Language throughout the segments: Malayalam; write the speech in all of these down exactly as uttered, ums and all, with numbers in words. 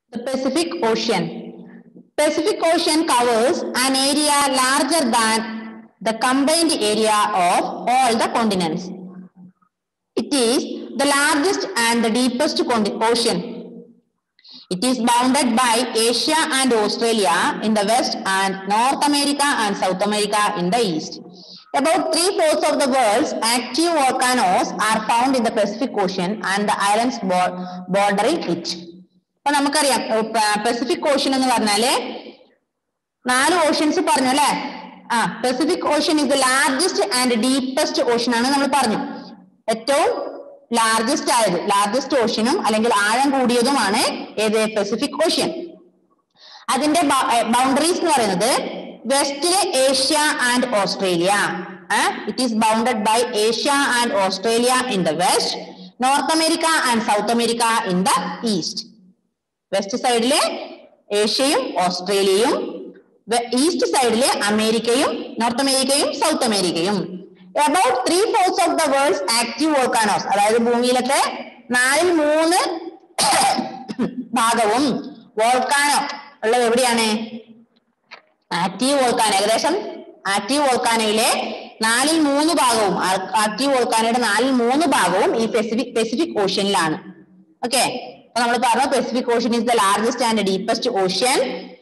The Pacific Ocean. Pacific Ocean covers an area larger than the combined area of all the continents. It is the largest and the deepest ocean. It is bounded by Asia and Australia in the west and North America and South America in the east. About three-fourths of the world's active volcanoes are found in the Pacific Ocean and the islands bordering it. അപ്പോൾ നമുക്കറിയാം പസഫിക് ഓഷ്യൻ എന്ന് പറഞ്ഞാല് നാല് ഓഷ്യൻസ് പറഞ്ഞു അല്ലെ. ആ Pacific ocean is the largest and deepest ocean ആണ് നമ്മൾ പറഞ്ഞു. ഏറ്റവും ലാർജസ്റ്റ് ആയത് ലാർജസ്റ്റ് ഓഷ്യനും അല്ലെങ്കിൽ ആഴം കൂടിയതുമാണ് ഏത് പസഫിക് ഓഷ്യൻ. അതിന്റെ ബൗണ്ടറീസ് എന്ന് പറയുന്നത് വെസ്റ്റിലെ Asia and Australia. It is bounded by Asia and Australia in the west, North America and South America in the east. West സൈഡിലെ ഏഷ്യയും ഓസ്ട്രേലിയയും, ഈസ്റ്റ് സൈഡിലെ അമേരിക്കയും നോർത്ത് അമേരിക്കയും സൗത്ത് അമേരിക്കയും. About three fourth of the world's active volcanoes, അതായത് ഭൂമിയിലത്തെ നാലിൽ മൂന്ന് ഭാഗവും വോൾക്കാനോ ഉള്ളത് എവിടെയാണ്? Active volcano. ഏകദേശം ആക്റ്റീവ് വോൾക്കാനോയിലെ നാലിൽ മൂന്ന് ഭാഗവും ആക്റ്റീവ് വോൾക്കാനോയുടെ നാലിൽ മൂന്ന് ഭാഗവും ഈ പസഫിക് പസഫിക് ഓഷ്യനിലാണ്. ഓക്കെ, അപ്പൊ നമ്മൾ പറഞ്ഞു Pacific ocean is the largest and deepest ocean.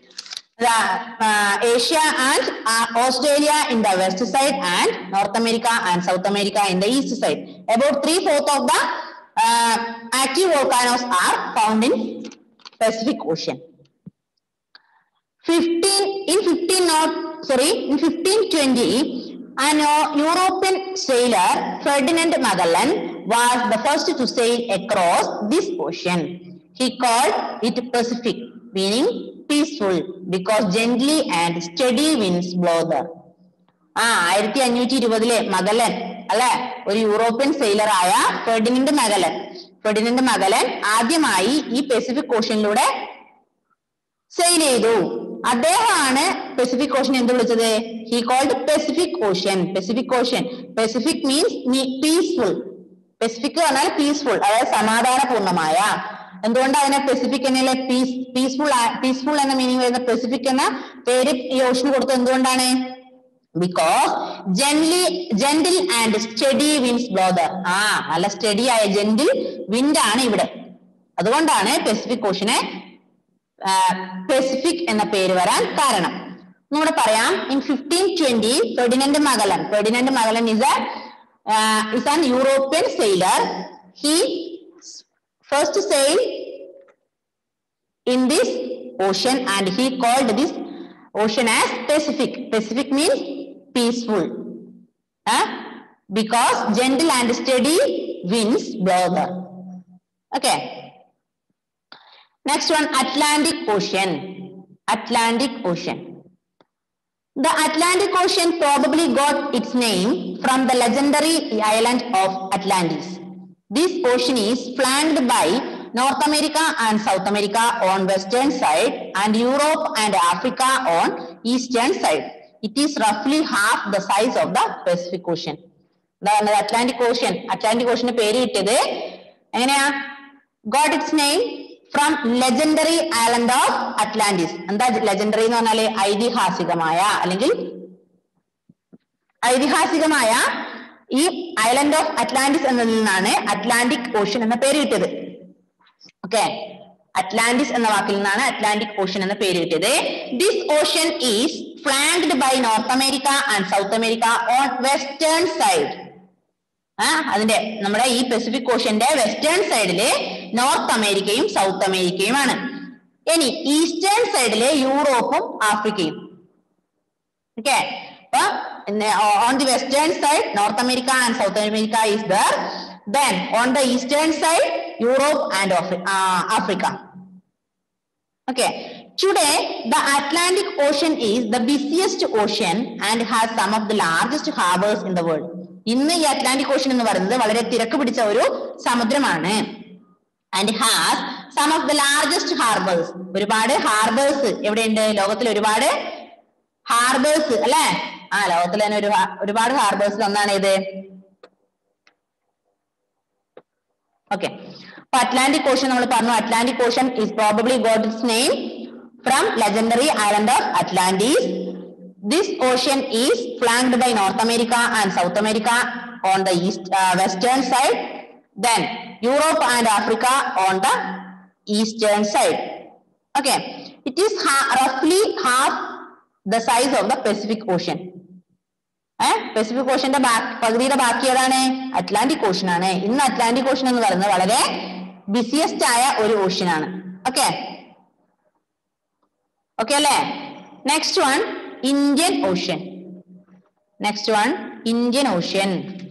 Asia and uh, Australia in the west side and North America and South America in the east side. About three fourth of the uh, active volcanoes are found in Pacific Ocean. fifteen in fifteen not sorry in fifteen twenty, an European sailor Ferdinand Magellan was the first to sail across this ocean. He called it Pacific, meaning peaceful, because gently and steady winds blow there. ആ ആയിരത്തി അഞ്ഞൂറ്റി ഇരുപതിലെ മഗലൻ അല്ലെ, ഒരു യൂറോപ്യൻ സെയിലർ ആയ ഫെർഡിനൻഡ് മഗലൻ ഫെർഡിനൻഡ് മഗലൻ ആദ്യമായി ഈ പസഫിക് ഓഷ്യനിലൂടെ സെയിൽ ചെയ്തു. അദ്ദേഹമാണ് പസഫിക് ഓഷ്യൻ എന്ത് വിളിച്ചത്? He called Pacific ocean. Pacific ocean, Pacific means peaceful. Pacific പറഞ്ഞാൽ പീസ്ഫുൾ, അതായത് സമാധാനപൂർണമായ. എന്തുകൊണ്ട് അതിനെ പസഫിക് എന്നല്ലേ പീസ് പീസ്ഫുൾ പീസ്ഫുൾ എന്ന മീനിങ് വരുന്ന പസഫിക് എന്ന പേര് ഈ ഓഷന് കൊടുത്തത് എന്തുകൊണ്ടാണ്? Because gentle gentle and steady winds blow there. ആ നല്ല സ്റ്റഡി ആയ ജെന്റിൽ വിൻഡ് ആണ് ഇവിടെ. അതുകൊണ്ടാണ് പസഫിക് ഓഷനെ പസഫിക് എന്ന പേര് വരാൻ കാരണം. നമ്മുടെ പറയാം, in fifteen twenty Ferdinand Magellan Ferdinand Magellan is is an European sailor. He first sail in this ocean and he called this ocean as Pacific. Pacific means peaceful, huh? Because gentle and steady winds blow there. Okay, next one, Atlantic Ocean. Atlantic Ocean. The Atlantic Ocean probably got its name from the legendary island of Atlantis. This ocean is flanked by North America and South America on western side and Europe and Africa on eastern side. It is roughly half the size of the Pacific Ocean. The Atlantic Ocean, Atlantic Ocean പേര് കിട്ടിയത് എങ്ങനെയാ? Got its name from legendary island of Atlantis. എന്താ legendary എന്ന് പറഞ്ഞാല് ഐതിഹാസികമായ അല്ലെങ്കിൽ ഐതിഹാസികമായ ഈ ഐലൻഡ് ഓഫ് അറ്റ്ലാന്റിസ് എന്നതിൽ നിന്നാണ് അറ്റ്ലാന്റിക് ഓഷ്യൻ എന്ന പേര് കിട്ടിയത്. ഓക്കെ, അറ്റ്ലാന്റിസ് എന്ന വാക്കിൽ നിന്നാണ് അറ്റ്ലാന്റിക് ഓഷ്യൻ എന്ന പേര് കിട്ടിയത്. This ocean is flanked by North America and South America on western side. ആ അതിന്റെ നമ്മുടെ ഈ പസഫിക് ഓഷ്യന്റെ വെസ്റ്റേൺ സൈഡില് നോർത്ത് അമേരിക്കയും സൗത്ത് അമേരിക്കയുമാണ്. ഇനി ഈസ്റ്റേൺ സൈഡില് യൂറോപ്പും ആഫ്രിക്കയും. Okay, on the western side North America and South America is there, then on the eastern side Europe and uh, Africa. Okay, today the Atlantic Ocean is the busiest ocean and has some of the largest harbors in the world. ഇന്ന് ഈ അറ്റ്ലാന്റിക് ഓഷ്യൻ എന്ന് പറയുന്നത് വളരെ തിരക്ക് പിടിച്ച ഒരു സമുദ്രമാണ്. and has some of the largest harbors. ഒരുപാട് ഹാർബേഴ്സ് എവിടെയുണ്ട്? ലോകത്തിൽ ഒരുപാട് ഹാർബേഴ്സ് അല്ലെ. ആ ലോകത്തിൽ തന്നെ ഒരു ഒരുപാട് ഹാർബേഴ്സിൽ ഒന്നാണ് ഇത്. ഓക്കെ, Atlantic Ocean നമ്മൾ പറഞ്ഞു. Atlantic Ocean is probably got its name from legendary island of Atlantis. This ocean is flanked by North America and South America on the east uh, western side, then Europe and Africa on the eastern side. Okay, it is ha roughly half the size of the Pacific Ocean. Eh? Pacific Ocean ന്റെ പകുതിയുടെ ബാക്കി ഏതാണ്? Atlantic Ocean ആണ്. ഇന്ന് Atlantic Ocean എന്ന് പറയുന്നത് വളരെ busiest ആയ ഒരു ocean ആണ്. Okay, okay അല്ലേ? Next one, Indian Ocean. Next one, Indian Ocean.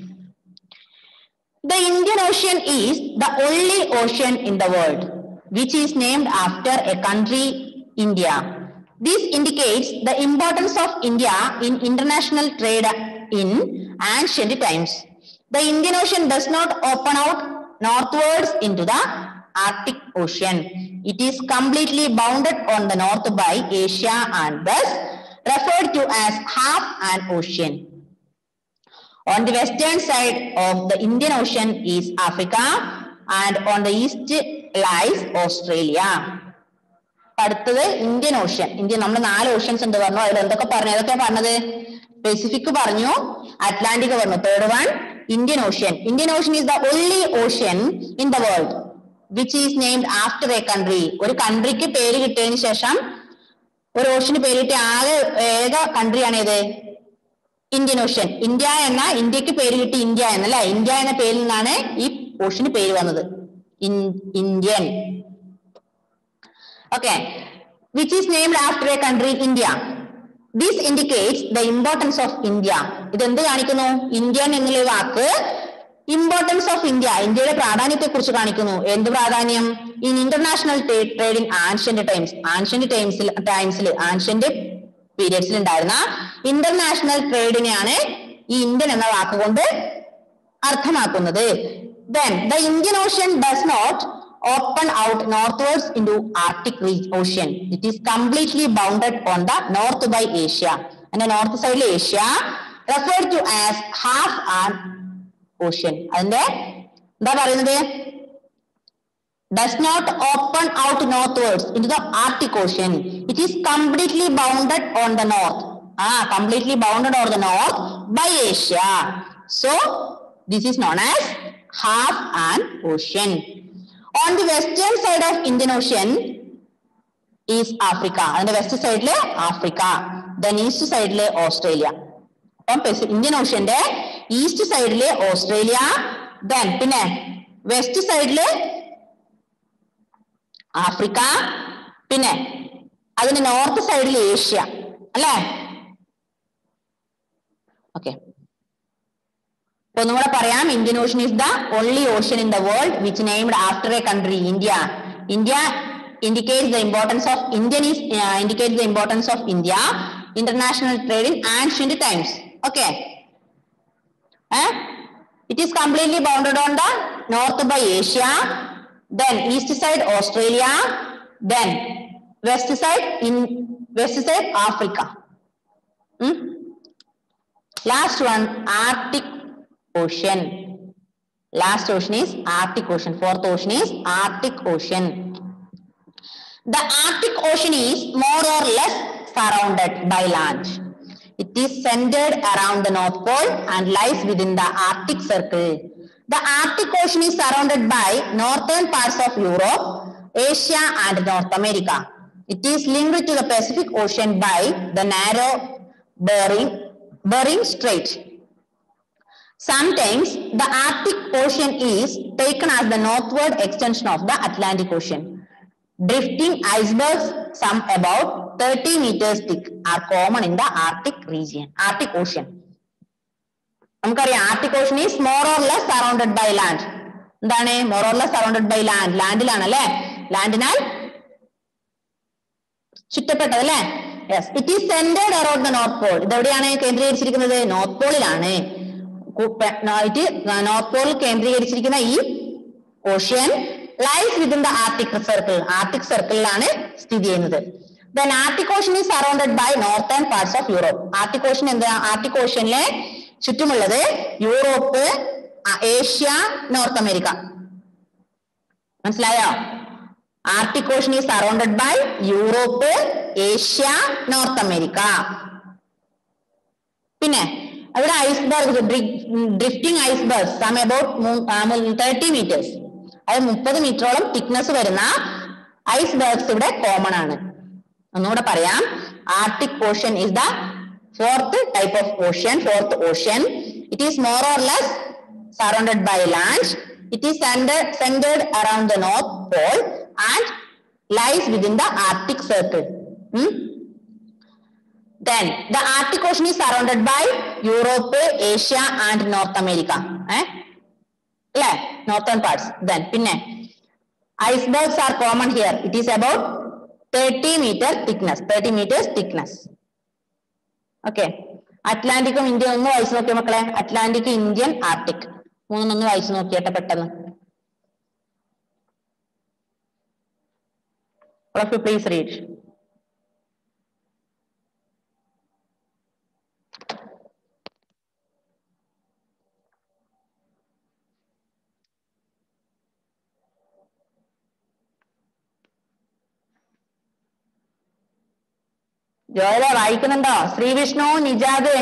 The Indian Ocean is the only ocean in the world which is named after a country, India. This indicates the importance of India in international trade in ancient times. The Indian Ocean does not open out northwards into the Arctic Ocean. It is completely bounded on the north by Asia and thus referred to as half an ocean. On the western side of the Indian Ocean is Africa and on the east lies Australia. അടുത്തത് ഇന്ത്യൻ ഓഷ്യൻ. ഇന്ത്യ നമ്മൾ നാല് ഓഷ്യൻസ് ഉണ്ട് പറഞ്ഞു. അതിൽ എന്തൊക്കെ പറഞ്ഞു? ഏതൊക്കെ പറഞ്ഞത്? പെസിഫിക് പറഞ്ഞു, അറ്റ്ലാന്റിക് പറഞ്ഞു. Third one Indian ocean. Indian ocean is the only ocean in the world which is named after a country. ഒരു കൺട്രിക്ക് പേര് കിട്ടിയതിന് ശേഷം ഒരു ഓഷ്യന് പേര് കിട്ടിയ ആകെ ഏക കൺട്രിയാണ് ഏത്? Indian ocean. ഇന്ത്യ എന്ന ഇന്ത്യക്ക് പേര് കിട്ടി ഇന്ത്യ എന്നല്ലേ? ഇന്ത്യ എന്ന പേരിൽ നിന്നാണ് ഈ ഓഷ്യന് പേര് വന്നത്, Indian. Okay, which is named after a country, India. This indicates the importance of India. ഇത് എന്ത് കാണിക്കുന്നു? ഇന്ത്യൻ എന്നുള്ള വാക്ക് ഇമ്പോർട്ടൻസ് ഓഫ് ഇന്ത്യ, ഇന്ത്യയുടെ പ്രാധാന്യത്തെ കുറിച്ച് കാണിക്കുന്നു. എന്ത് പ്രാധാന്യം? In international trade in ancient times. Ancient ടൈംസിൽ ടൈംസിൽ ആൻഷ്യന്റ് പീരിയഡ്സിൽ ഉണ്ടായിരുന്ന ഇന്റർനാഷണൽ ട്രേഡിനെയാണ് ഈ ഇന്ത്യൻ എന്ന വാക്കുകൊണ്ട് അർത്ഥമാക്കുന്നത്. Then the Indian Ocean does not open out northwards into Arctic Ocean. It is completely bounded on the north by Asia. And the north side of Asia referred to as half an ocean. And എന്താ പറയുന്നത്? Does not open out northwards into the Arctic Ocean. It is completely bounded on the north. Ah, completely bounded on the north by Asia. So this is known as half an ocean. On the western side of Indian Ocean is Africa. On the west side le Africa. Then east side le Australia. On Indian Ocean de east side le Australia. Then pinne west side le Africa. Pinne adine north side le Asia. Alle? Okay. Indian Ocean is the only ocean in the world which named after a country, India. India indicates the importance of Indian is uh, indicates the importance of India international trade in ancient times. Okay, eh? It is completely bounded on the north by Asia, then east side Australia, then west side in west side Africa. Hmm? Last one, Arctic Ocean. Last ocean is Arctic Ocean. Fourth ocean is Arctic Ocean. The Arctic Ocean is more or less surrounded by land. It is centered around the North Pole and lies within the Arctic Circle. The Arctic Ocean is surrounded by northern parts of Europe, Asia and North America. It is linked to the Pacific Ocean by the narrow Bering, Bering Strait. Sometimes the Arctic Ocean is taken as the northward extension of the Atlantic Ocean. Drifting icebergs, some about thirty meters thick, are common in the Arctic region, Arctic Ocean. Arctic Ocean is more or less surrounded by land. More or less surrounded by land. Land land yes, it is centered around the North Pole. North Pole North Pole കേന്ദ്രീകരിച്ചിരിക്കുന്ന ഈ ocean lies within the Arctic Circle. Arctic Circle ആണ് സ്ഥിതി ചെയ്യുന്നത്. Then Arctic Ocean is surrounded by northern parts of Europe. Arctic Ocean എന്താ? Arctic Oceanലെ ചുറ്റുമുള്ളത് യൂറോപ്പ്, ഏഷ്യ, നോർത്ത് അമേരിക്ക. മനസ്സിലായോ? Arctic Ocean is surrounded by Europe, Asia, North America. പിന്നെ അവിടെ iceberg, drifting iceberg some about thirty metres, അത് മുപ്പത് മീറ്ററോളം തിക്നെസ് വരുന്ന ഐസ്ബർഗ്സ് ഇവിടെ കോമൺ ആണ്. ഒന്നുകൂടെ പറയാം, Arctic ocean is the fourth type of ocean, fourth ocean. It is more or less surrounded by land. It is centered, centered around the North Pole and lies within the Arctic Circle. Hmm? Then the Arctic Ocean is surrounded by Europe, Asia and North America. Eh? Yeah, northern parts. Then pinne icebergs are common here. It is about thirty meter thickness, thirty meters thickness. Okay. അറ്റ്ലാന്റിക്കും ഇന്ത്യ ഒന്ന് വായിച്ചു നോക്കിയ മക്കളെ, അറ്റ്ലാന്റിക്, ഇന്ത്യൻ, ആർട്ടിക് മൂന്നൊന്ന് വായിച്ചു നോക്കിയട്ടെ പെട്ടെന്ന്. All of you please read. ജോയല വായിക്കുന്നുണ്ടോ? ശ്രീവിഷ്ണു, നിജാദ്.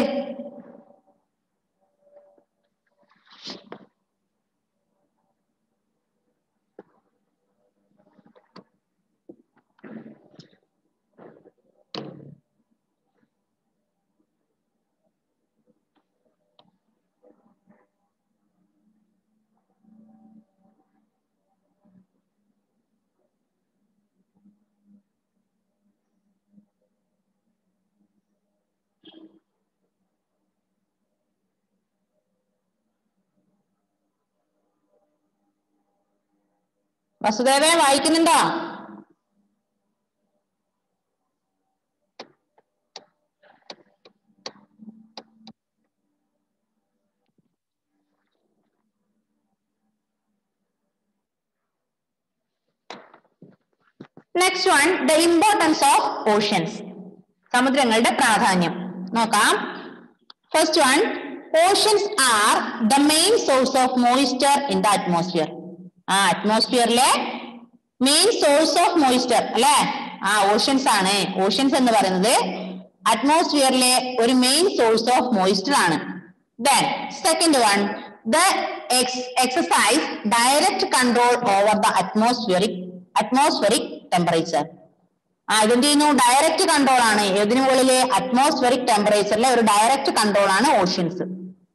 വസുദേവേ വായിക്കുന്നുണ്ടോ? Next one, the importance of oceans. സമുദ്രങ്ങളുടെ പ്രാധാന്യം നോക്കാം. First one, oceans are the main source of moisture in the atmosphere. ആ അറ്റ്മോസ്ഫിയറിലെ മെയിൻ സോഴ്സ് ഓഫ് മോയിസ്ചർ അല്ലെ, ആ ഓഷ്യൻസ് ആണ്. ഓഷ്യൻസ് എന്ന് പറയുന്നത് അറ്റ്മോസ്ഫിയറിലെ ഒരു മെയിൻ സോഴ്സ് ഓഫ് മോയിസ്ചർ ആണ്. Then second one, the ex exercise direct control over the atmospheric atmospheric temperature. ആ ഇതിന്റെ ഡയറക്റ്റ് കൺട്രോൾ ആണ്. ഏതിനു മുകളിലെ? അറ്റ്മോസ്ഫിയറിക് ടെമ്പറേച്ചറിലെ ഒരു ഡയറക്റ്റ് കൺട്രോൾ ആണ് oceans.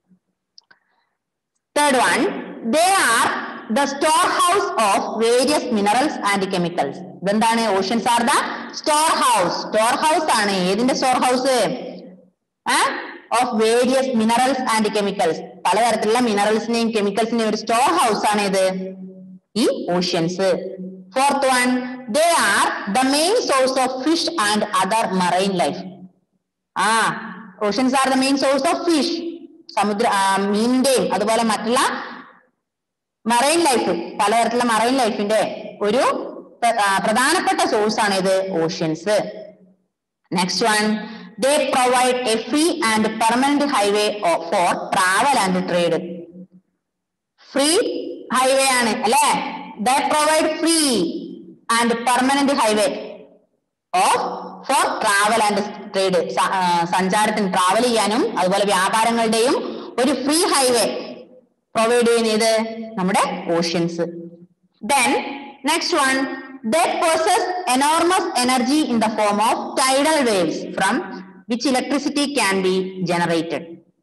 Third one, they are the storehouse of various minerals and chemicals. ഇതെന്താണ്? Oceans are the store house. Store house ആണ്. ഏതിന്റെ store house? Of various minerals and chemicals. പലതരത്തിലുള്ള മിനറൽസിനെയും കെമിക്കൽസിനെയും ഒരു സ്റ്റോർ ഹൗസ് ആണ് ഇത്, ഈ oceans. Fourth one, they are the main source of fish and other marine life. ആ oceans are the main source of fish, സമുദ്ര മീനിന്റെയും അതുപോലെ മറ്റുള്ള മറൈൻ ലൈഫ്, പലതരത്തിലുള്ള മറൈൻ ലൈഫിന്റെ ഒരു പ്രധാനപ്പെട്ട സോഴ്സ് ആണ് ഇത് oceans. Next one, they provide a free and permanent highway for travel and trade. Free highway ആണ് അല്ലെ. they provide free and permanent highway of for travel and trade. സഞ്ചാരത്തിന് ട്രാവൽ ചെയ്യാനും അതുപോലെ വ്യാപാരങ്ങളുടെയും ഒരു ഫ്രീ ഹൈവേ പ്രൊവൈഡ് ചെയ്യുന്നത് നമ്മുടെ oceans. Then next one, they possess enormous energy in the form of tidal waves from which electricity can be generated.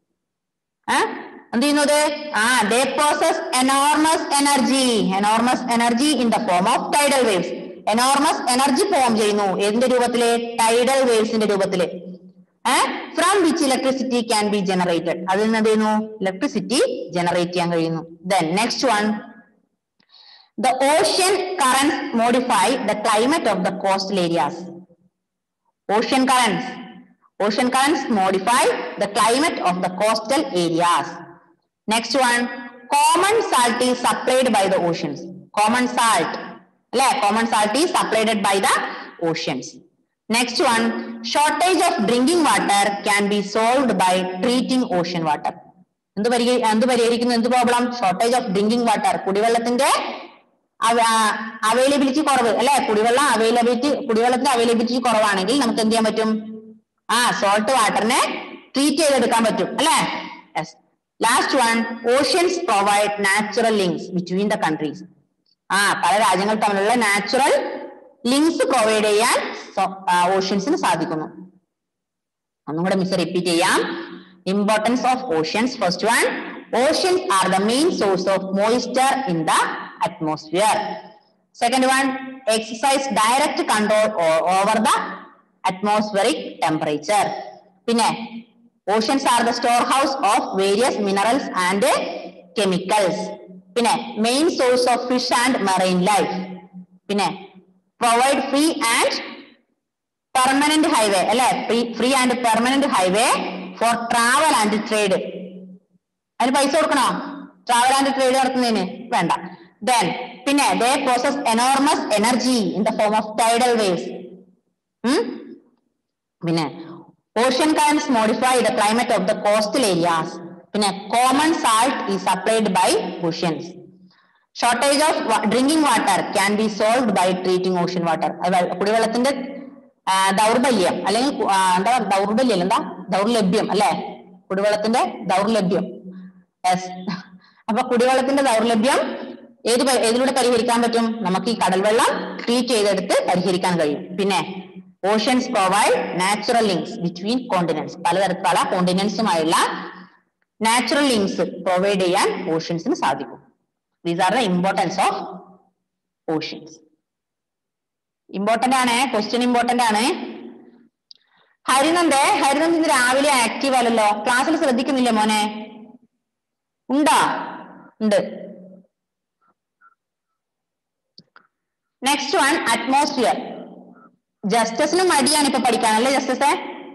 എന്ത് ചെയ്യുന്നത്? ആ they possess enormous energy, enormous energy in the form of tidal waves. enormous energy form ചെയ്യുന്നു. ഏതിന്റെ രൂപത്തില്? ടൈഡൽ വേവ്സിന്റെ രൂപത്തില്. From which electricity can be generated. അതിൽ നിന്ന് എന്ത് ചെയ്യുന്നു? ഇലക്ട്രിസിറ്റി ജനറേറ്റ് ചെയ്യാൻ കഴിയുന്നു. Then next one, the ocean currents modify the climate of the coastal areas. Ocean currents, ocean currents modify the climate of the coastal areas. Next one, common salt is supplied by the oceans. Common salt, അല്ലെ, common salt is supplied by the oceans. Next one, shortage of drinking water can be solved by treating ocean water. എന്ത് പരിഹരി എന്ത് പരിഹരിക്കുന്നു? എന്ത് problem? Shortage of drinking water, കുടിവെള്ളത്തിന്റെ അവൈലബിലിറ്റി കുറവ് അല്ലെ, കുടിവെള്ളം അവൈലബിലിറ്റി കുടിവെള്ളത്തിന്റെ അവൈലബിലിറ്റി കുറവാണെങ്കിൽ നമുക്ക് എന്ത് ചെയ്യാൻ പറ്റും? ആ സോൾട്ട് വാട്ടറിനെ ട്രീറ്റ് ചെയ്തെടുക്കാൻ പറ്റും അല്ലെ. Last one, oceans provide natural links between the countries. ആ പല രാജ്യങ്ങൾ തമ്മിലുള്ള നാച്ചുറൽ ലിങ്ക്സ് പ്രൊവൈഡ് ചെയ്യാൻ ഓഷ്യൻസിന് സാധിക്കുന്നു. ഒന്നും കൂടെ മിസ് റിപ്പീറ്റ് ചെയ്യാം. Importance of oceans. First one, oceans are the main source of moisture in the atmosphere. Second one, exercise direct control over the atmospheric temperature. പിന്നെ oceans are the storehouse of various minerals and chemicals. പിന്നെ main source of fish and marine life. പിന്നെ provide free and permanent highway അല്ലെ, free and permanent highway for travel and trade. അതിന് പൈസ കൊടുക്കണോ ട്രാവൽ ആൻഡ് ട്രേഡ് നടത്തുന്നതിന്? വേണ്ട. ദെൻ പിന്നെ they process enormous energy in the form of tidal waves. പിന്നെ ocean currents modify the climate of the coastal areas. പിന്നെ common salt is supplied by oceans. Shortage of drinking water can be solved by treating ocean water. കുടിവെള്ളത്തിന്റെ ദൗർബല്യം അല്ലെങ്കിൽ എന്താ ദൗർബല്യം എന്താ ദൗർലഭ്യം അല്ലെ, കുടിവെള്ളത്തിന്റെ ദൗർലഭ്യം. അപ്പൊ കുടിവെള്ളത്തിന്റെ ദൗർലഭ്യം ഏത് ഏതിലൂടെ പരിഹരിക്കാൻ പറ്റും? നമുക്ക് ഈ കടൽവെള്ളം ട്രീറ്റ് ചെയ്തെടുത്ത് പരിഹരിക്കാൻ കഴിയും. പിന്നെ oceans provide natural links between continents. പലതരത്തിലുള്ള കോണ്ടിനെന്റ്സുമായുള്ള നാച്ചുറൽ ലിങ്ക്സ് പ്രൊവൈഡ് ചെയ്യാൻ ഓഷ്യൻസിന് സാധിക്കും. These are the importance of oceans. Important ആണ്, ക്വസ്റ്റ്യൻ ഇമ്പോർട്ടന്റ് ആണ്. ഹരിനന്ദേ, ഹരിനന്ദ് ഇന്ന് രാവിലെ ആക്റ്റീവ് അല്ലല്ലോ, ക്ലാസ്സിൽ ശ്രദ്ധിക്കുന്നില്ലേ മോനെ? ഉണ്ടാ? ഉണ്ട്. Next one, atmosphere. ജസ്റ്റസിനും മടിയാണ് ഇപ്പൊ പഠിക്കാനല്ലേ ജസ്റ്റസേ?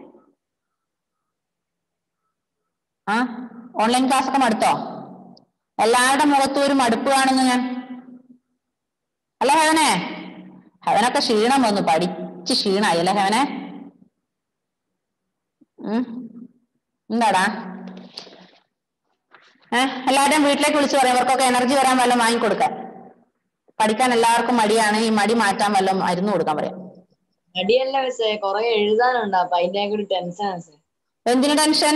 ആ ഓൺലൈൻ ക്ലാസ് ഒക്കെ മടുത്തോ? എല്ലാവരുടെ മുഖത്തും ഒരു മടുപ്പ് കാണുന്നു ഞാൻ. അല്ല ഹെവനെ? ഹെവനൊക്കെ ക്ഷീണം വന്നു, പഠിച്ച് ക്ഷീണായി അല്ലേ ഹെവനെ? ഉം എന്താടാ? ഏഹ് എല്ലാവരുടെയും വീട്ടിലേക്ക് വിളിച്ചു പറയാം, അവർക്കൊക്കെ എനർജി വരാൻ വല്ലതും വാങ്ങിക്കൊടുക്കാൻ. പഠിക്കാൻ എല്ലാവർക്കും മടിയാണ്, ഈ മടി മാറ്റാൻ വല്ലതും മരുന്ന് കൊടുക്കാൻ പറയാം. മടിയല്ല മിസ്സേ, കുറെ എഴുതാനുണ്ട്, അപ്പൊ അതിന്റെ കൂടി ടെൻഷൻ. എന്തിനു ടെൻഷൻ?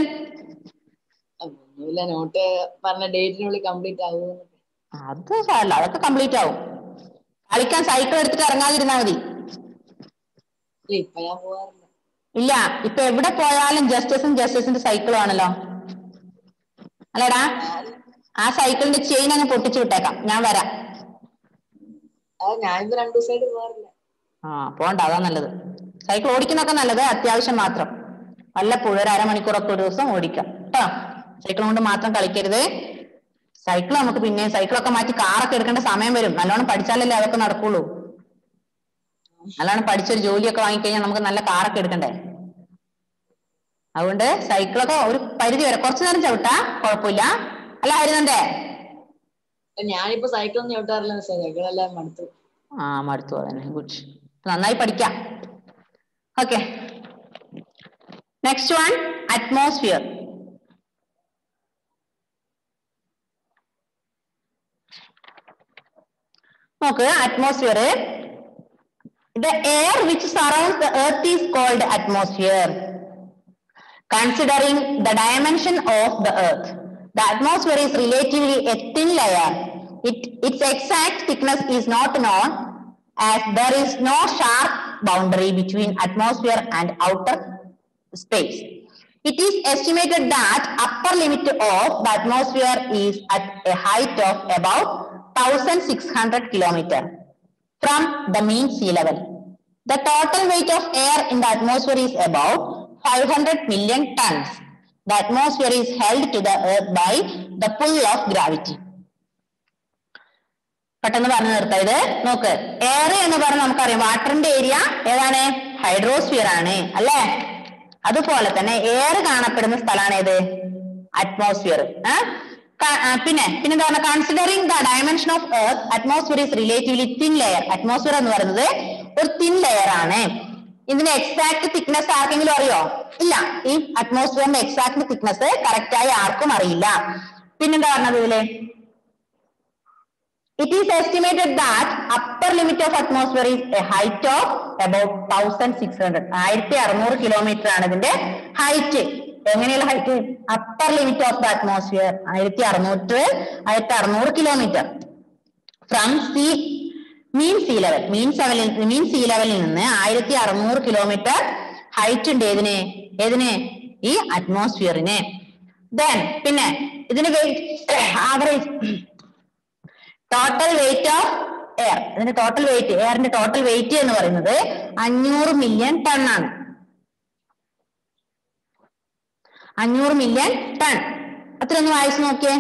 നോട്ട് പറഞ്ഞ ഡേറ്റിനുള്ളിൽ കംപ്ലീറ്റ് ആകും. അത് സാരല്ല, അതൊക്കെ കംപ്ലീറ്റ് ആവും. കളിക്കാൻ സൈക്കിൾ എടുത്തിട്ട് ഇറങ്ങാതിരുന്നാ മതി. ഇപ്പൊ ഞാൻ പോവാറില്ല. ഇല്ല, ഇപ്പൊ എവിടെ പോയാലും ജസ്റ്റസും ജസ്റ്റസിന്റെ സൈക്കിളും ആണല്ലോ അല്ലേടാ? ആ സൈക്കിളിന്റെ ചെയിൻ അങ്ങ് പൊട്ടിച്ചു വിട്ടേക്കാം, ഞാൻ വരാം. ഞാനിപ്പോ രണ്ടു ദിവസമായിട്ട് പോവാറില്ല. ആ പോണ്ട, അതാ നല്ലത്. സൈക്കിൾ ഓടിക്കുന്നൊക്കെ നല്ലത്, അത്യാവശ്യം മാത്രം. വല്ലപ്പോഴും ഒരു അരമണിക്കൂറൊക്കെ ഒരു ദിവസം ഓടിക്കാം കേട്ടോ. സൈക്കിൾ കൊണ്ട് മാത്രം കളിക്കരുത്. സൈക്കിൾ നമുക്ക് പിന്നെ സൈക്കിളൊക്കെ മാറ്റി കാറൊക്കെ എടുക്കേണ്ട സമയം വരും. നല്ലോണം പഠിച്ചാലല്ലേ അതൊക്കെ നടക്കുള്ളൂ. നല്ലോണം പഠിച്ചൊരു ജോലിയൊക്കെ വാങ്ങിക്കഴിഞ്ഞാൽ നമുക്ക് നല്ല കാറൊക്കെ എടുക്കണ്ടേ. അതുകൊണ്ട് സൈക്കിളൊക്കെ ഒരു പരിധി വരെ കുറച്ചു നേരം ചവിട്ടാ കുഴപ്പമില്ല. അല്ല ഹരിനന്ദേ? ഞാനിപ്പോ സൈക്കിൾ ഒന്നും ചവിട്ടാറില്ല, സൈക്കിളെല്ലാം മടുത്തു. ആ മടുത്തു, അതന്നെ. ഗുഡ്, നന്നായി പഠിക്കാം. Okay, next one, atmosphere. നോക്ക്, atmosphere. The air which surrounds the earth is called atmosphere. Considering the dimension of the earth, the atmosphere is relatively a thin layer. It, its exact thickness is not known, as there is no sharp boundary between atmosphere and outer space. It is estimated that upper limit of the atmosphere is at a height of about one thousand six hundred kilometers from the mean sea level. The total weight of air in the atmosphere is about five hundred million tons. The atmosphere is held to the earth by the pull of gravity. പെട്ടെന്ന് പറഞ്ഞു നിർത്താം ഇത്. നോക്ക്, എയർ എന്ന് പറഞ്ഞാൽ നമുക്കറിയാം വാട്ടറിന്റെ ഏരിയ ഏതാണ്? ഹൈഡ്രോസ്ഫിയർ ആണ് അല്ലേ? അതുപോലെ തന്നെ എയർ കാണപ്പെടുന്ന സ്ഥലമാണ് ഏത്? അറ്റ്മോസ്ഫിയർ. പിന്നെ പിന്നെന്താ പറഞ്ഞ, considering the dimension of earth, atmosphere is relatively thin layer. Atmosphere എന്ന് പറയുന്നത് ഒരു തിൻ ലെയർ ആണ്. ഇതിന്റെ എക്സാക്ട് തിക്നെസ് ആർക്കെങ്കിലും അറിയോ? ഇല്ല, ഈ അറ്റ്മോസ്ഫിയറിന്റെ എക്സാക്ട് തിക്നെസ് കറക്റ്റ് ആയി ആർക്കും അറിയില്ല. പിന്നെന്താ പറഞ്ഞത് ഇതില്? It is estimated that upper limit of atmosphere is a height of about one thousand six hundred. ആയിരത്തി അറുന്നൂറ് കിലോമീറ്റർ ആണ് ഇതിന്റെ ഹൈറ്റ്. എങ്ങനെയുള്ള height? Upper limit of the atmosphere ആയിരത്തി അറുന്നൂറ് ആയിരത്തി അറുന്നൂറ് kilometre from sea mean sea level mean സെവലിൽ മീൻ സീ ലെവലിൽ നിന്ന് ആയിരത്തി അറുന്നൂറ് കിലോമീറ്റർ ഹൈറ്റ് ഉണ്ട് ഏതിന് ഏതിന് ഈ അറ്റ്മോസ്ഫിയറിന്. ദെൻ പിന്നെ ഇതിന് weight average total weight of air, ഇതിന്റെ ടോട്ടൽ വെയിറ്റ് എയറിന്റെ ടോട്ടൽ വെയിറ്റ് എന്ന് പറയുന്നത് അഞ്ഞൂറ് മില്യൺ ടൺ ആണ്. അഞ്ഞൂറ് മില്യൺ ടൺ. അത്ര ഒന്ന് വായിച്ചു നോക്കിയേ.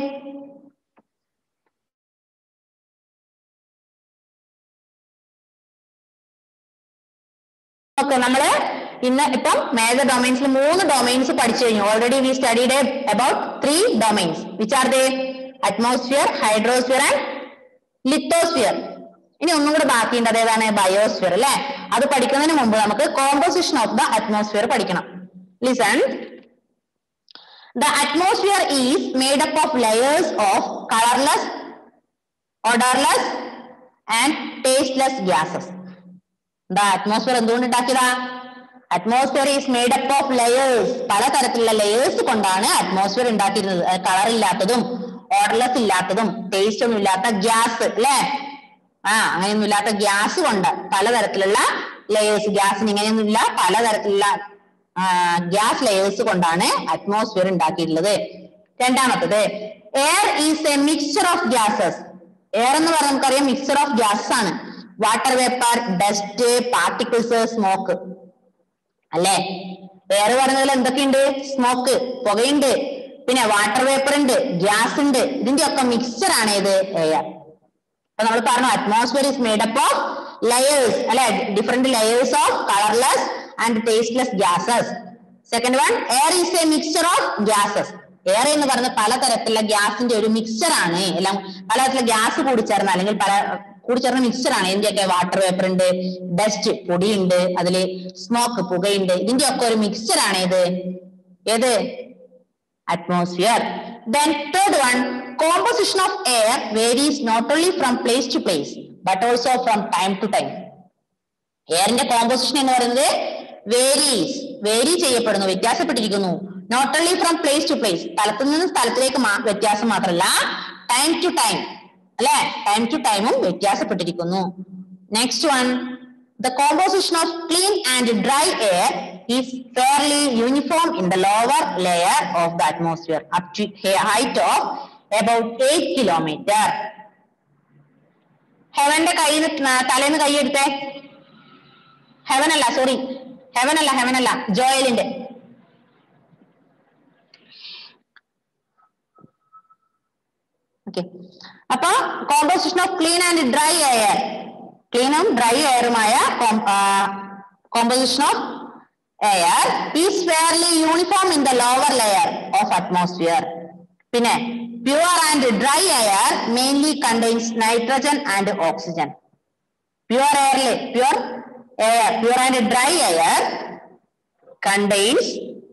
ഓക്കെ, നമ്മള് ഇന്ന് ഇപ്പം മേജർ ഡൊമൈൻസിൽ മൂന്ന് ഡൊമൈൻസ് പഠിച്ചു കഴിഞ്ഞു. Already we studied about three domains which are they atmosphere, hydrosphere and lithosphere. ഇനി ഒന്നും കൂടെ ബാക്കിയുണ്ട്, അതേതാണ് ബയോസ്ഫിയർ അല്ലെ. അത് പഠിക്കുന്നതിന് മുമ്പ് നമുക്ക് കോമ്പോസിഷൻ ഓഫ് ദ അറ്റ്മോസ്ഫിയർ പഠിക്കണം. Listen, the atmosphere is made up of layers of colorless, odorless and tasteless gases. the atmosphere എന്തുകൊണ്ട് ഉണ്ടാക്കിയതാ? atmosphere is made up of layers, പലതരത്തിലുള്ള layers കൊണ്ടാണ് atmosphere ഉണ്ടാക്കിയിരുന്നത്. കളർ ഇല്ലാത്തതും ഓർഡർലെസ് ഇല്ലാത്തതും ടേസ്റ്റ് ഒന്നും ഇല്ലാത്ത ഗ്യാസ് അല്ലെ. ആ അങ്ങനെയൊന്നും ഇല്ലാത്ത ഗ്യാസ് കൊണ്ട് പലതരത്തിലുള്ള ലെയേഴ്സ്, ഗ്യാസിന് ഇങ്ങനെയൊന്നും ഇല്ല, പലതരത്തിലുള്ള ഗ്യാസ് ലെയേഴ്സ് കൊണ്ടാണ് അറ്റ്മോസ്ഫിയർ ഉണ്ടാക്കിയിട്ടുള്ളത്. രണ്ടാമത്തത്, air is a mixture of gases. Air എന്ന് പറഞ്ഞാൽ നമുക്കറിയാം മിക്സ്ചർ ഓഫ് ഗ്യാസസ് ആണ്. Water vapour, dust, particles, smoke അല്ലെ. എയർ പറഞ്ഞതിൽ എന്തൊക്കെയുണ്ട്? സ്മോക്ക്, പുകയുണ്ട്, പിന്നെ വാട്ടർ വേപ്പർ ഉണ്ട്, ഗ്യാസ് ഉണ്ട്. ഇതിന്റെ ഒക്കെ മിക്സ്ചർ ആണ് ഇത് എയർ. അപ്പൊ നമ്മൾ പറഞ്ഞു atmosphere is made up of layers അല്ലെ, different layers of colourless and tasteless gases. Second one, air is a mixture of gases. Air എന്ന് പറഞ്ഞ പലതരത്തിലുള്ള ഗ്യാസിന്റെ ഒരു മിക്സ്ചർ ആണ്. എല്ലാം പലതരത്തിലുള്ള ഗ്യാസ് കൂടിച്ചേർന്ന അല്ലെങ്കിൽ പല കൂടിച്ചേർന്ന മിക്സ്ചർ ആണ്. ഇതിന്റെയൊക്കെ വാട്ടർ വേപ്പർ ഉണ്ട്, ഡസ്റ്റ് പൊടിയുണ്ട്, അതില് സ്മോക്ക് പുകയുണ്ട്. ഇതിന്റെ ഒക്കെ ഒരു മിക്സ്ചർ ആണ് ഇത് ഏത് atmosphere. Then third one, composition of air varies not only from place to place but also from time to time. എയറിന്റെ കോമ്പോസിഷൻ എന്ന് പറയുന്നത് വേരീസ് വേരി ചെയ്യപ്പെടുന്നു, വ്യത്യാസപ്പെട്ടിരിക്കുന്നു. Not only from place to place, സ്ഥലത്തു നിന്ന് സ്ഥലത്തിലേക്ക് വ്യത്യാസം മാത്രമല്ല, ടൈം ടു ടൈം അല്ലെ, ടൈം ടു ടൈമും വ്യത്യാസപ്പെട്ടിരിക്കുന്നു. Next one, the composition of clean and dry air is fairly uniform in the lower layer of the atmosphere up to a height of about eight kilometre. ഹെവന്റെ കയ്യിൽ തലേന്ന് കൈയെടുത്തേ. ഹെവൻ അല്ല, സോറി ഹെവൻ അല്ല ഹെവൻ അല്ല ജോയലിന്റെ. ഓക്കെ, അപ്പൊ composition of clean and dry air, ക്ലീനും ഡ്രൈ എയറുമായ composition of air is fairly uniform in the lower layer of atmosphere. പിന്നെ pure and dry air mainly contains nitrogen and oxygen. Pure എയറിൽ pure air, pure and dry air contains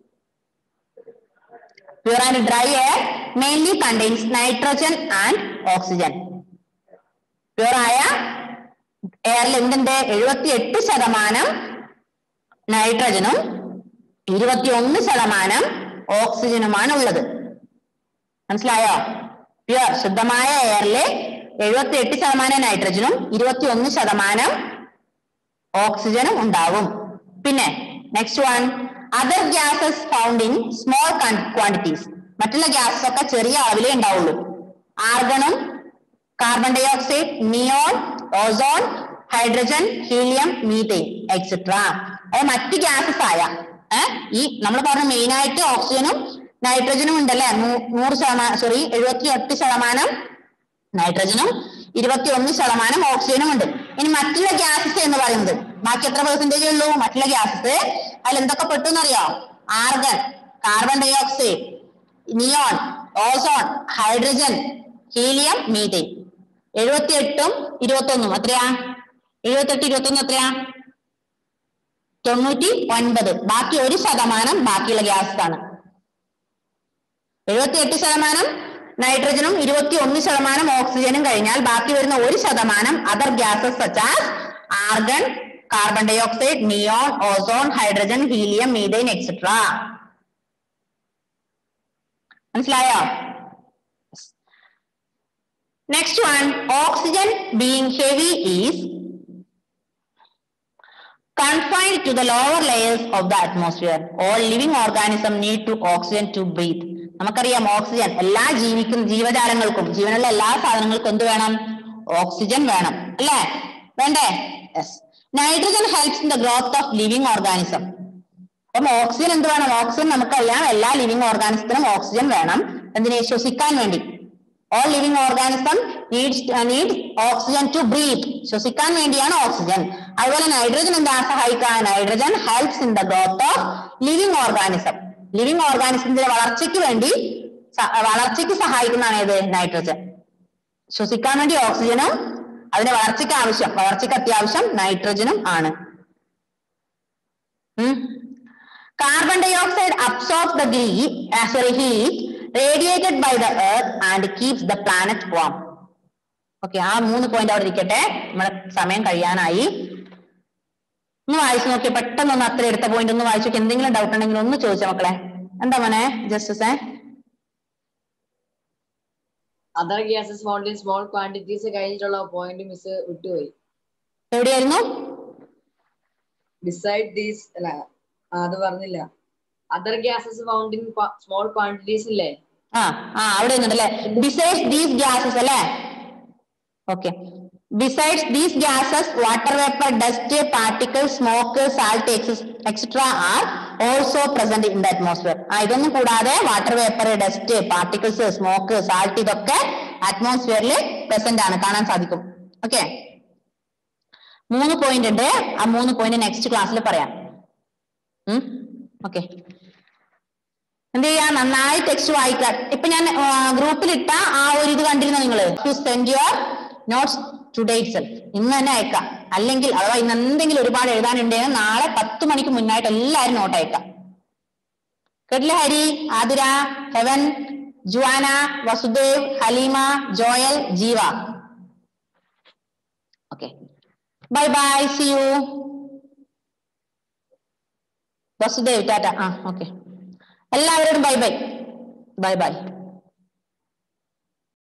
pure and dry air mainly contains nitrogen and oxygen. Pure ആയ എയറിൽ എന്തുണ്ട്? എഴുപത്തി എട്ട് ശതമാനം നൈട്രജനും ഇരുപത്തി ഒന്ന് ശതമാനം ഓക്സിജനുമാണ് ഉള്ളത്. മനസ്സിലായോ? പ്യുർ ശുദ്ധമായ എയറിലെ എഴുപത്തി എട്ട് ശതമാനം നൈട്രജനും ഇരുപത്തി ഒന്ന് ശതമാനം ഓക്സിജനും ഉണ്ടാവും. പിന്നെ next one, other gases found in small quantities. മറ്റുള്ള ഗ്യാസസ് ഒക്കെ ചെറിയ അളവിലേ ഉണ്ടാവുള്ളൂ. ആർഗണും, carbon dioxide, neon, ozone, hydrogen, helium, methane etcetera. അത് മറ്റ് ഗ്യാസസ് ആയ ഈ നമ്മൾ പറഞ്ഞ മെയിൻ ആയിട്ട് ഓക്സിജനും നൈട്രജനും ഉണ്ടല്ലേ. നൂറ് ശതമാനം സോറി എഴുപത്തി എട്ട് ശതമാനം നൈട്രജനും ഇരുപത്തി ഒന്ന് ശതമാനം ഓക്സിജനും ഉണ്ട്. ഇനി മറ്റുള്ള ഗ്യാസസ് എന്ന് പറയുന്നത് ബാക്കി എത്ര പെർസെന്റേജ് ഉള്ളൂ? മറ്റുള്ള ഗ്യാസസ് അതിൽ എന്തൊക്കെ പെട്ടെന്നറിയോ? Argon, carbon dioxide, neon, ozone, hydrogen, helium, methane. എഴുപത്തി എട്ടും ഇരുപത്തി ഒന്നും എത്രയാ? എഴുപത്തി എട്ട് ഇരുപത്തി ഒന്ന് എത്രയാ? തൊണ്ണൂറ്റി ഒൻപത്. ബാക്കി ഒരു ശതമാനം ബാക്കിയുള്ള ഗ്യാസസ് ആണ്. എഴുപത്തി എട്ട് ശതമാനം നൈട്രജനും ഇരുപത്തി ഒന്ന് ശതമാനം ഓക്സിജനും കഴിഞ്ഞാൽ ബാക്കി വരുന്ന ഒരു ശതമാനം other gases such as argon, carbon dioxide, neon, ozone, hydrogen, helium, methane etcetera. മനസ്സിലായോ? Next one, oxygen being heavy is confined to the lower layers of the atmosphere. All living organisms need to oxygen to breathe. നമുക്കറിയാം ഓക്സിജൻ എല്ലാ ജീവിക്കും ജീവജാലങ്ങൾക്കും ജീവനുള്ള എല്ലാ സാധനങ്ങൾക്കും എന്ത് വേണം? ഓക്സിജൻ വേണം അല്ലേ? വേണ്ടേ? Yes. Nitrogen helps in the growth of living organism. അപ്പം ഓക്സിജൻ എന്ത് വേണം? ഓക്സിജൻ നമുക്കറിയാം എല്ലാ ലിവിംഗ് ഓർഗാനിസത്തിനും ഓക്സിജൻ വേണം. എന്തിനെ? ശ്വസിക്കാൻ വേണ്ടി. All living organism needs uh, need oxygen to breathe. ശ്വസിക്കാൻ വേണ്ടിയാണ് ഓക്സിജൻ. അതുപോലെ നൈട്രജൻ എന്താ സഹായിക്കാൻ? Nitrogen helps in the growth of living organism. Living ഓർഗാനിസത്തിന്റെ വളർച്ചയ്ക്ക് വേണ്ടി വളർച്ചയ്ക്ക് സഹായിക്കുന്നതാണ് ഏത്? നൈട്രജൻ. ശ്വസിക്കാൻ വേണ്ടി ഓക്സിജനും അതിന്റെ വളർച്ചയ്ക്ക് ആവശ്യം വളർച്ചയ്ക്ക് അത്യാവശ്യം നൈട്രജനും ആണ്. Carbon dioxide absorbs the heat radiated by the earth and keeps the planet warm. Okay, ആ മൂന്ന് പോയിന്റ് അവിടെ ഇരിക്കട്ടെ. നമ്മുടെ സമയം കഴിയാനായി. ഒന്ന് വായിച്ചു നോക്കിയ പെട്ടെന്ന് ഒന്ന് അത്ര എടുത്ത പോയിന്റ് ഒന്ന് വായിച്ചു നോക്കി. എന്തെങ്കിലും ഡൗട്ട് ഉണ്ടെങ്കിൽ ഒന്ന് ചോദിച്ച മക്കളെ. എന്താ മോനെ ജസ്റ്റിസ്? Other gases found in small quantities കഴിഞ്ഞിട്ടുള്ള പോയിന്റ് മിസ് വിട്ടുപോയി. എവിടെയായിരുന്നു? ബിസൈഡ് ദീസ് അല്ല, അത് പറഞ്ഞില്ല. Other gases found in small quantities ഇല്ലേ? ആ ആ അവിടെ നിന്നുണ്ടല്ലേ. ബിസൈഡ്സ് ദീസ് ഗ്യാസസ് അല്ലേ? Okay. Besides these gases water vapour, dust, particle, smoke, salt etcetera are also present in the atmosphere. ആ ഇതൊന്നും കൂടാതെ water vapour, dust, particles, smoke, salt ഇതൊക്കെ അറ്റ്മോസ്ഫിയറിൽ പ്രസന്റ് ആണ്, കാണാൻ സാധിക്കും. ഓക്കെ, മൂന്ന് പോയിന്റ് ഉണ്ട്. ആ മൂന്ന് പോയിന്റ് നെക്സ്റ്റ് ക്ലാസ്സിൽ പറയാം. ഓക്കെ, എന്ത് ചെയ്യാ? നന്നായി ടെക്സ്റ്റ് വായിക്കാൻ. ഇപ്പൊ ഞാൻ ഗ്രൂപ്പിലിട്ട ആ ഒരു ഇത് കണ്ടിരുന്ന നിങ്ങള് to send your notes today itself. ഇന്ന് തന്നെ അയക്കാം. അല്ലെങ്കിൽ അഥവാ ഇന്ന് എന്തെങ്കിലും ഒരുപാട് എഴുതാനുണ്ടെങ്കിൽ നാളെ പത്ത് മണിക്ക് മുന്നായിട്ട് എല്ലാവരും നോട്ട് അയക്കാം. കേട്ടില്ലേ? Hari, Athira, Heaven, Juana, Vasudev, Haleema, Joel, Jeeva. Okay, bye bye, see you. Vasudev tata. ആ ഓക്കെ, എല്ലാവരോടും ബൈ ബൈ ബൈ ബൈ.